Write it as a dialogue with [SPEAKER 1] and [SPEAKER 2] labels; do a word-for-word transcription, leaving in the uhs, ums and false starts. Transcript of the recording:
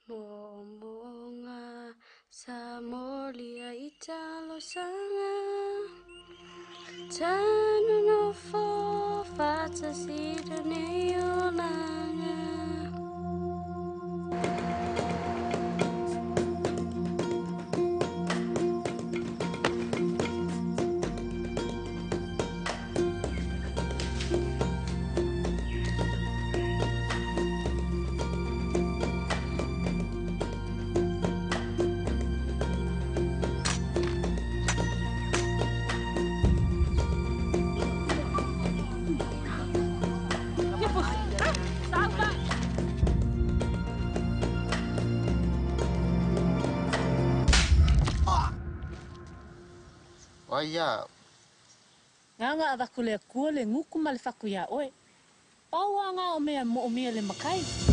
[SPEAKER 1] Momonga sa molia italo sanga Tanu no fo fata sida neolanga
[SPEAKER 2] Oh iya,
[SPEAKER 3] Nga nga avakule kule nguku male fakuya oe. Paua nga o mea mo o mea le makai.